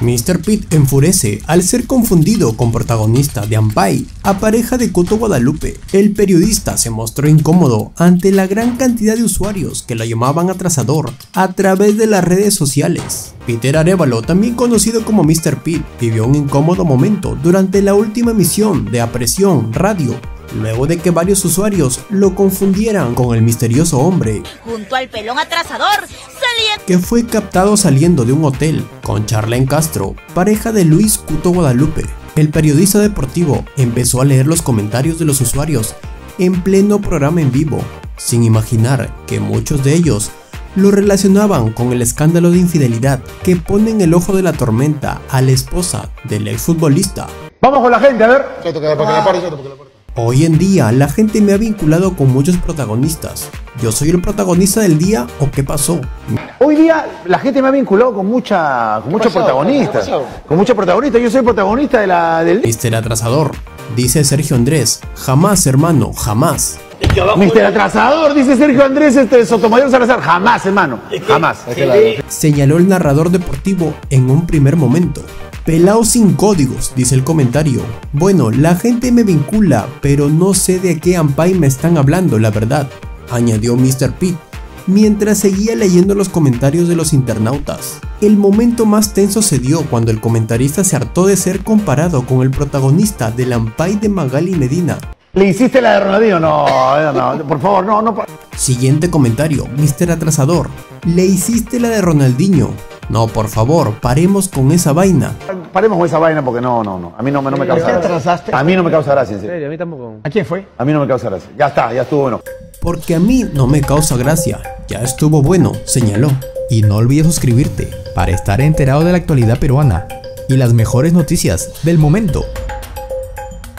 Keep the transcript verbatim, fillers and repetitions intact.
míster Pitt enfurece al ser confundido con protagonista de Ampay, a pareja de Coto Guadalupe. El periodista se mostró incómodo ante la gran cantidad de usuarios que lo llamaban atrasador a través de las redes sociales. Peter Arévalo, también conocido como míster Pitt, vivió un incómodo momento durante la última emisión de A Presión Radio, luego de que varios usuarios lo confundieran con el misterioso hombre junto al pelón atrasador salía, que fue captado saliendo de un hotel con Charlene Castro, pareja de Luis Coto Guadalupe. El periodista deportivo empezó a leer los comentarios de los usuarios en pleno programa en vivo, sin imaginar que muchos de ellos lo relacionaban con el escándalo de infidelidad que pone en el ojo de la tormenta a la esposa del exfutbolista. Vamos con la gente, a ver. Hoy en día la gente me ha vinculado con muchos protagonistas. ¿Yo soy el protagonista del día o qué pasó? Hoy día la gente me ha vinculado con mucha, con muchos protagonistas. Con muchos protagonistas. Yo soy protagonista de la, del... míster Atrasador, dice Sergio Andrés. Jamás, hermano, jamás. míster Atrasador, dice Sergio Andrés este, Sotomayor Salazar. Jamás, hermano. Jamás. Señaló el narrador deportivo en un primer momento. Pelao sin códigos, dice el comentario. Bueno, la gente me vincula, pero no sé de qué Ampay me están hablando, la verdad, añadió míster Pitt, mientras seguía leyendo los comentarios de los internautas. El momento más tenso se dio cuando el comentarista se hartó de ser comparado con el protagonista del Ampay de Magali Medina. ¿Le hiciste la de Ronaldinho? No, no, por favor, no, no. Siguiente comentario, míster Atrasador. ¿Le hiciste la de Ronaldinho? No, por favor, paremos con esa vaina. Paremos con esa vaina porque no, no, no. A mí no, no me causa gracia. A mí no me causa gracia. ¿En serio? A mí tampoco. ¿A quién fue? A mí no me causa gracia. Ya está, ya estuvo bueno. Porque a mí no me causa gracia. Ya estuvo bueno, señaló. Y no olvides suscribirte para estar enterado de la actualidad peruana y las mejores noticias del momento.